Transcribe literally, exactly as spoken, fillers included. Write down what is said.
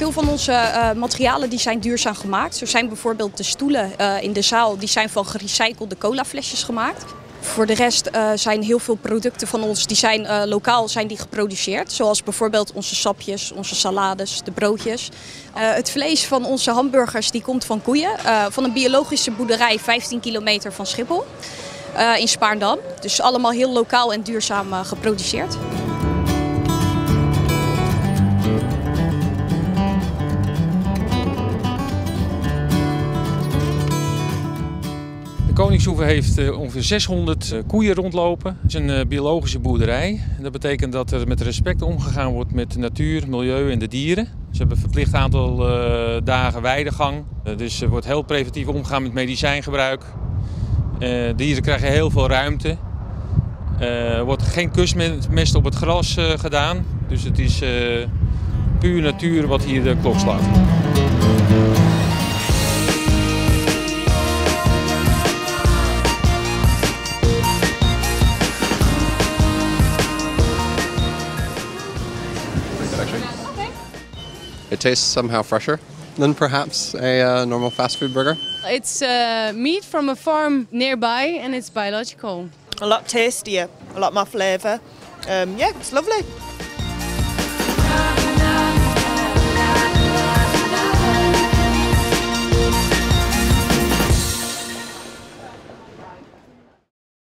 veel van onze uh, materialen die zijn duurzaam gemaakt. Zo zijn bijvoorbeeld de stoelen uh, in de zaal die zijn van gerecyclede colaflesjes gemaakt. Voor de rest uh, zijn heel veel producten van ons die zijn uh, lokaal zijn die geproduceerd. Zoals bijvoorbeeld onze sapjes, onze salades, de broodjes. Uh, het vlees van onze hamburgers die komt van koeien. Uh, van een biologische boerderij vijftien kilometer van Schiphol. Uh, in Spaarndam. Dus allemaal heel lokaal en duurzaam uh, geproduceerd. De Koningshoeve heeft uh, ongeveer zeshonderd uh, koeien rondlopen. Het is een uh, biologische boerderij. Dat betekent dat er met respect omgegaan wordt met de natuur, milieu en de dieren. Ze hebben een verplicht aantal uh, dagen weidegang. Uh, dus er wordt heel preventief omgegaan met medicijngebruik. Uh, dieren krijgen heel veel ruimte. Uh, er wordt geen kunstmest op het gras uh, gedaan. Dus het is uh, puur natuur wat hier de klok slaat. It tastes somehow fresher than perhaps a uh, normal fast food burger. It's uh, meat from a farm nearby and it's biological. A lot tastier, a lot more flavour. Um, yeah, it's lovely.